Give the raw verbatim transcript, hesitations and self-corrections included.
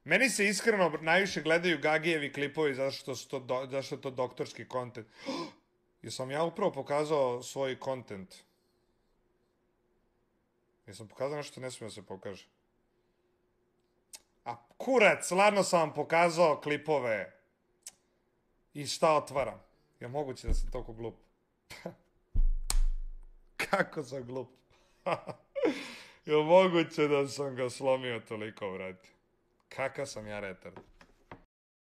Meni se iskreno najviše gledaju Gagijevi klipovi zato što, su to, do, zato što je to doktorski kontent. Jesam ja upravo pokazao svoj kontent? Jesam pokazao nešto što ne smije da se pokaže? A kurac, ladno sam vam pokazao klipove. I šta otvaram? Je moguće da sam toliko glup? Kako sam glup? Je moguće da sam ga slomio toliko, vrati? Kakav sam ja retard?